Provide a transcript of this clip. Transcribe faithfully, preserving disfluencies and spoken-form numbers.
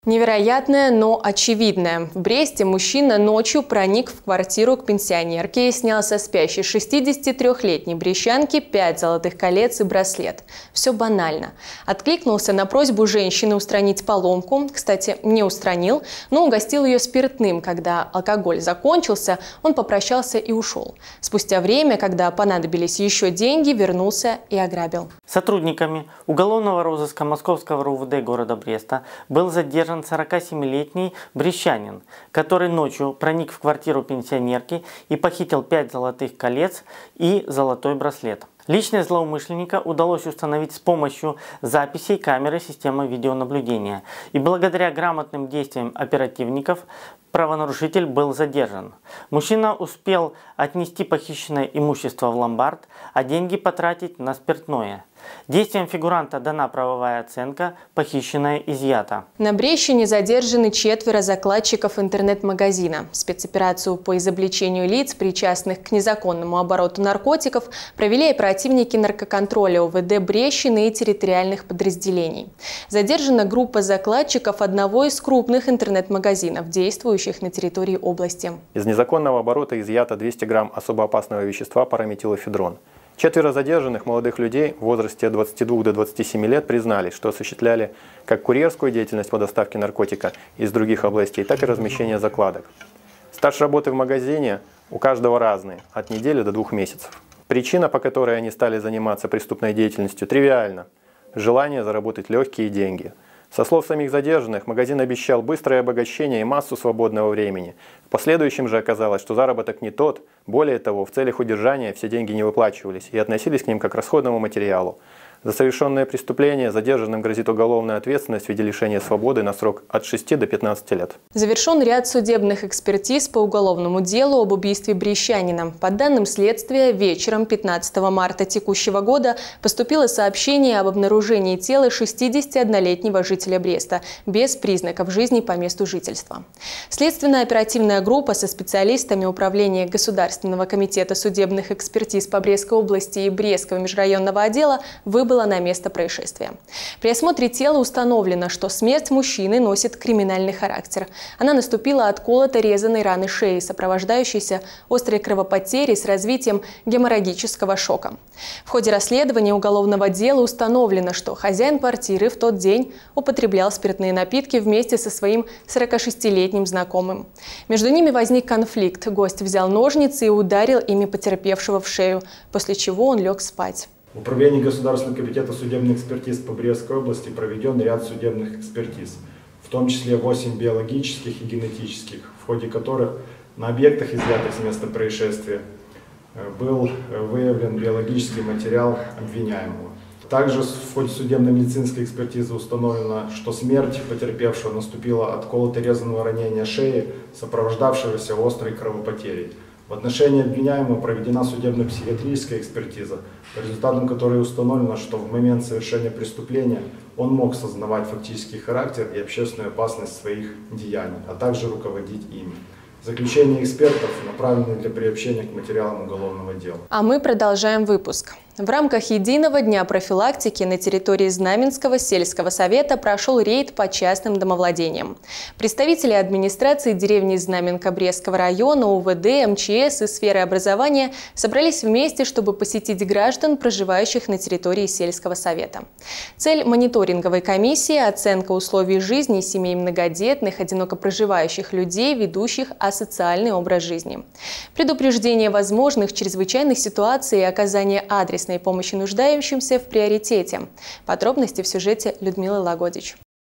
Невероятное, но очевидное. В Бресте мужчина ночью проник в квартиру к пенсионерке и снял со спящей шестидесятитрёхлетней брестчанки пять золотых колец и браслет. Все банально. Откликнулся на просьбу женщины устранить поломку. Кстати, не устранил, но угостил ее спиртным. Когда алкоголь закончился, он попрощался и ушел. Спустя время, когда понадобились еще деньги, вернулся и ограбил. Сотрудниками уголовного розыска Московского РУВД города Бреста был задержан сорокасемилетний брестчанин, который ночью проник в квартиру пенсионерки и похитил пять золотых колец и золотой браслет. Личность злоумышленника удалось установить с помощью записей камеры системы видеонаблюдения. И благодаря грамотным действиям оперативников правонарушитель был задержан. Мужчина успел отнести похищенное имущество в ломбард, а деньги потратить на спиртное. Действиям фигуранта дана правовая оценка, похищенное изъято. На Брестщине задержаны четверо закладчиков интернет-магазина. Спецоперацию по изобличению лиц, причастных к незаконному обороту наркотиков, провели оперативники наркоконтроля УВД Брестщины и территориальных подразделений. Задержана группа закладчиков одного из крупных интернет-магазинов, действующих на территории области. Из незаконного оборота изъято двести грамм особо опасного вещества параметилофедрон. Четверо задержанных молодых людей в возрасте от двадцати двух до двадцати семи лет признались, что осуществляли как курьерскую деятельность по доставке наркотика из других областей, так и размещение закладок. Стаж работы в магазине у каждого разный, от недели до двух месяцев. Причина, по которой они стали заниматься преступной деятельностью, тривиальна – желание заработать легкие деньги. Со слов самих задержанных, магазин обещал быстрое обогащение и массу свободного времени. В последующем же оказалось, что заработок не тот. Более того, в целях удержания все деньги не выплачивались и относились к ним как к расходному материалу. За совершенное преступление задержанным грозит уголовная ответственность в виде лишения свободы на срок от шести до пятнадцати лет. Завершен ряд судебных экспертиз по уголовному делу об убийстве брестчанина. По данным следствия, вечером пятнадцатого марта текущего года поступило сообщение об обнаружении тела шестидесятиоднолетнего жителя Бреста без признаков жизни по месту жительства. Следственно-оперативная группа со специалистами Управления Государственного комитета судебных экспертиз по Брестской области и Брестского межрайонного отдела выбыла на место происшествия. При осмотре тела установлено, что смерть мужчины носит криминальный характер. Она наступила от колото-резаной раны шеи, сопровождающейся острой кровопотерей с развитием геморрагического шока. В ходе расследования уголовного дела установлено, что хозяин квартиры в тот день употреблял спиртные напитки вместе со своим сорокашестилетним знакомым. Между ними возник конфликт. Гость взял ножницы и ударил ими потерпевшего в шею, после чего он лег спать. В Управлении Государственного комитета судебных экспертиз по Брестской области проведен ряд судебных экспертиз, в том числе восемь биологических и генетических, в ходе которых на объектах, изъятых с места происшествия, был выявлен биологический материал обвиняемого. Также в ходе судебно-медицинской экспертизы установлено, что смерть потерпевшего наступила от колото-резаного ранения шеи, сопровождавшегося острой кровопотерей. В отношении обвиняемого проведена судебно-психиатрическая экспертиза, по результатам которой установлено, что в момент совершения преступления он мог сознавать фактический характер и общественную опасность своих деяний, а также руководить ими. Заключение экспертов направлены для приобщения к материалам уголовного дела. А мы продолжаем выпуск. В рамках единого дня профилактики на территории Знаменского сельского совета прошел рейд по частным домовладениям. Представители администрации деревни Знаменка Брестского района, УВД, МЧС и сферы образования собрались вместе, чтобы посетить граждан, проживающих на территории сельского совета. Цель мониторинговой комиссии – оценка условий жизни семей многодетных, одиноко проживающих людей, ведущих асоциальный образ жизни. Предупреждение возможных чрезвычайных ситуаций и оказание адресной помощи нуждающимся в приоритете. Подробности в сюжете Людмилы Лагодич.